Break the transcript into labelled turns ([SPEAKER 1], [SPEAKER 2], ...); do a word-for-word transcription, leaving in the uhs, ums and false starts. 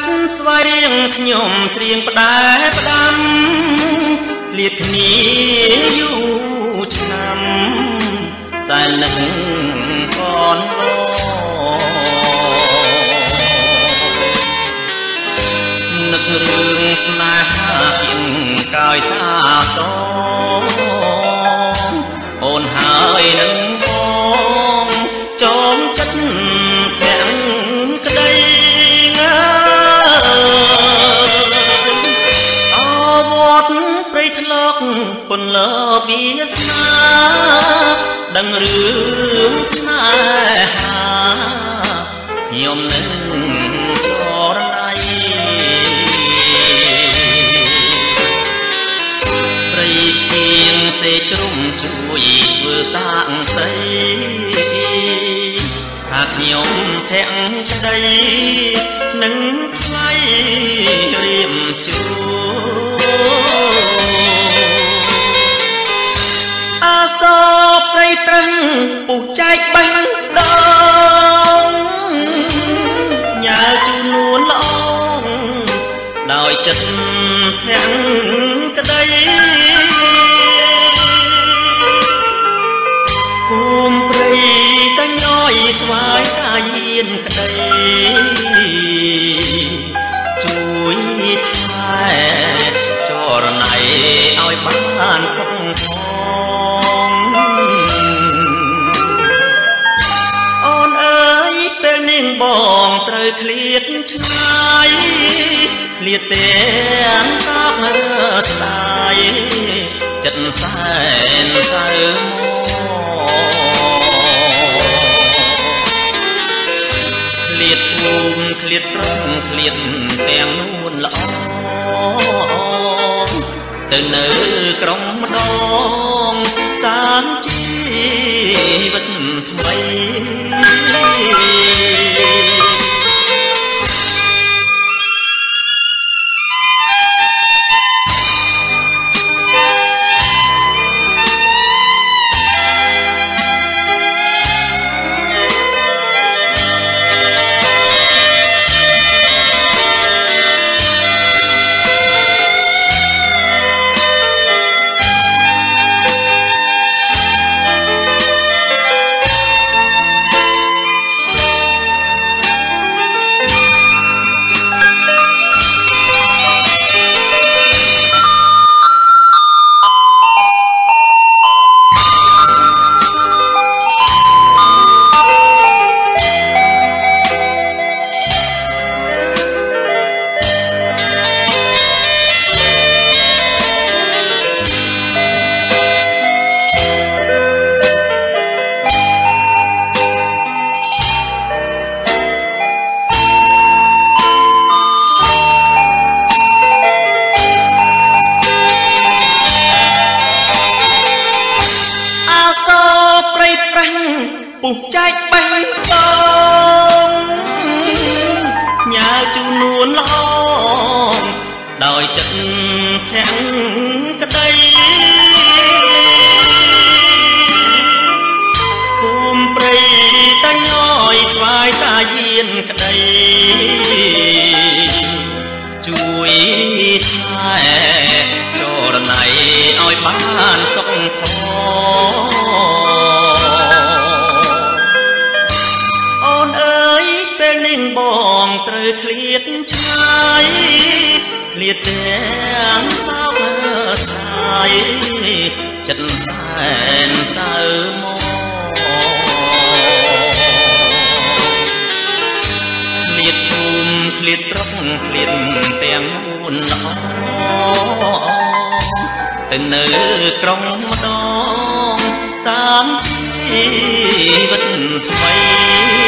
[SPEAKER 1] ត់ស្វែងខ្ញុំច្រៀងផ្ដែផ្ដាំលៀតគ្នាយូរឆ្នាំសែននឹងកូននឹករឿងស្នេហាគៀងកាយសាសអូនហើយនឹងបងចងចិត្តទាំងក្តីងាអវត្តព្រៃថ្លុកពន្លកវាស្នាដឹងរឿងស្នេហាខ្ញុំនឹងចរណៃព្រៃទៀងសេជ្រុំជួយធ្វើសាងសីថាខ្ញុំធាក់ក្តីនឹងថ្លៃរៀមជួអាសោព្រៃប្រឹងពុះចែកបេះដូងញ៉ាជូននួនល្អដោយចិត្តធាក់ក្តីភូមិព្រៃតែញយស្វាយតាយានក្តីជួយថែចរណៃឲ្យបានសុខផងអូនអើយពេលនេះបងត្រូវឃ្លាតឆ្ងាយឃ្លាតទាំងសោកស្ដាយចិត្តសែនសៅឃ្លាតភូមិឃ្លាតព្រំឃ្លាតទាំងនួនល្អទៅនៅក្រុងម្ដងសានជីវិតថ្មីពុះចែកបេះដូងញ៉ាជូននួនល្អដោយចិត្តធាក់ក្តីភូមិព្រៃតែញយស្វាយតាយានក្តីជួយថែចរណៃឲ្យបានសុខផងបងត្រូវឃ្លាតឆ្ងាយឃ្លាតទាំងសោកស្ដាយចិត្តសែនសៅមកឃ្លាតភូមិឃ្លាតស្រុកឃ្លាតទាំងនួនល្អទៅនៅក្រុងម្ដងសានជីវិតថ្មី